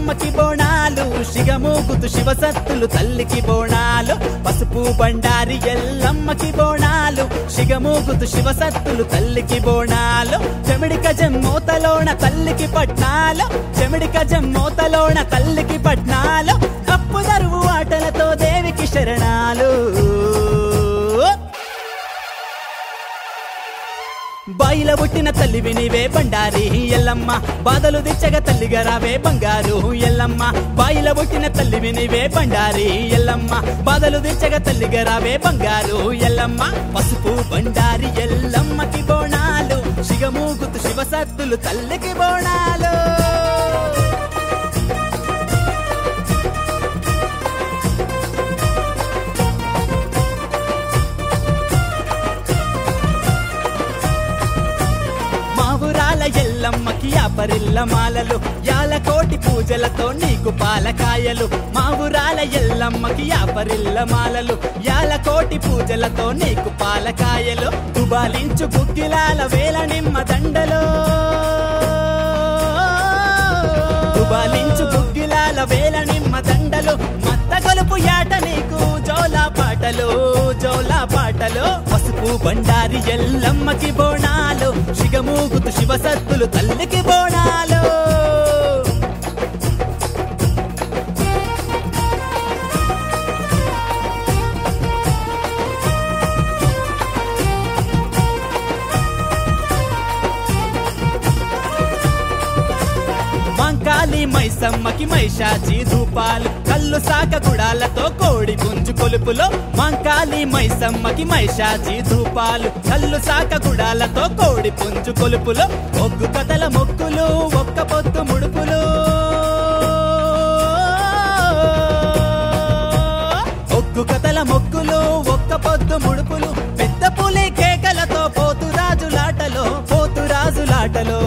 ఎల్లమ్మకి బోనాలు శిగమూగుతు శివసత్తులు తల్లికి బోనాలు పసుపు బండారి ఎల్లమ్మకి బోనాలు శిగమూగుతు శివసత్తులు తల్లికి బోనాలు చెమిడి గజం మోతలోన తల్లికి పట్నాలు చెమిడి గజం మోతలోన తల్లికి పట్నాలు కప్పు దరువు ఆటలతో దేవికి శరణాలు బాయిల పుట్టిన తల్లివి నీవే బండారి ఎల్లమ్మ బాధలు దిచ్చగ తల్లిగా రావే బంగారు ఎల్లమ్మ బాయిల పుట్టిన తల్లివి నీవే బండారి ఎల్లమ్మ బాధలు దిచ్చగ తల్లిగా రావే బంగారు ఎల్లమ్మ పసుపు బండారి ఎల్లమ్మకి బోనాలు శిగమూగుతు శివసత్తులు తల్లికి బోనాలు ఎల్లమ్మకి యాపరిల్ల మాలలు యాలకోటి పూజలతో నీకు పాలకాయలు మా ఊరాల ఎల్లమ్మకి యాపరిల్ల మాలలు యాలకోటి పూజలతో నీకు పాలకాయలు దుబాలించు గుగ్గిలాల వేల నిమ్మ దండలో దుబాలించు గుగ్గిలాల వేల నిమ్మ దండలు మత్త గొలుపు యాట నీకు జోలా పాటలు పసుపు బండారి ఎల్లమ్మకి బోనాలు శిగమూగుతు శివసత్తులు తల్లికి బోనాలు కాళీ మైసమ్మకి మైషాచి ధూపాలు కళ్ళు సాక గుడాలతో కోడి పుంజు కొలుపులో మంకాళీ మైసమ్మకి మైషాచి ధూపాలు కళ్ళు సాక గుడాలతో కోడి పుంజు కొలుపులో ఒగ్గు కథల మొక్కులు ఒక్క పొత్తు ముడుపులు ఒగ్గు కథల మొక్కులు ఒక్క పొద్దు ముడుపులు పెద్ద పులి కేకలతో పోతురాజులాటలో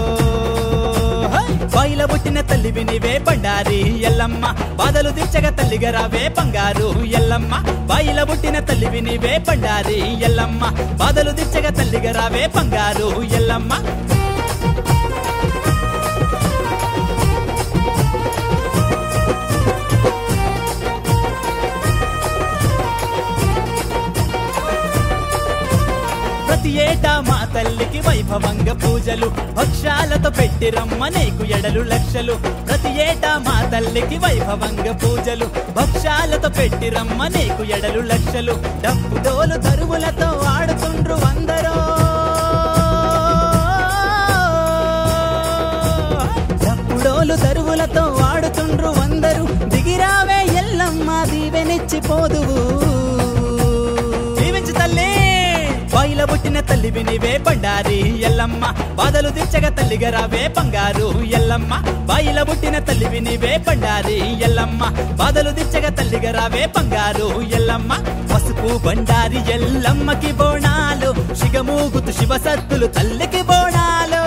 బాయిల పుట్టిన తల్లివి నీవే బండారి ఎల్లమ్మ బాధలు దిచ్చగ తల్లిగా రావే బంగారు ఎల్లమ్మ బాయిల పుట్టిన తల్లివి నీవే బండారి ఎల్లమ్మ బాధలు దిచ్చగ తల్లిగా రావే బంగారు ఎల్లమ్మ ప్రతి ఏటా మా తల్లికి వైభవంగా పూజలు భక్షాలతో పెట్టి రమ్మ నీకు ఎడలు లక్షలు ప్రతి ఏటా మా తల్లికి వైభవంగా పూజలు భక్షాలతో పెట్టి రమ్మ నీకు ఎడలు లక్షలు డప్పు డోలు దరువులతో ఆడుతుండ్రు అందరూ డప్పు డోలు దరువులతో ఆడుతుండ్రు అందరూ దిగిరావే ఎల్లమ్మ దీవెనిచ్చి పోదువు దీవించు తల్లి బాయిల పుట్టిన తల్లివి నీవే బండారి ఎల్లమ్మ బాధలు దిచ్చగ తల్లిగా రావే బంగారు ఎల్లమ్మ బాయిల పుట్టిన తల్లివి నీవే బండారి ఎల్లమ్మ బాధలు దిచ్చగ తల్లిగా రావే బంగారు ఎల్లమ్మ పసుపు బండారి ఎల్లమ్మకి బోనాలు శిగమూగుతు శివసత్తులు తల్లికి బోనాలు